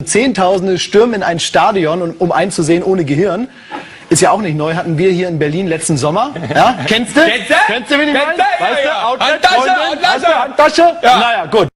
Zehntausende stürmen in ein Stadion, um einzusehen ohne Gehirn. Ist ja auch nicht neu, hatten wir hier in Berlin letzten Sommer. Ja? Kennst du? Kennst du, wen ich meine? Weißt du? Outlet, Handtasche, Handtasche. Handtasche? Ja. Naja, gut.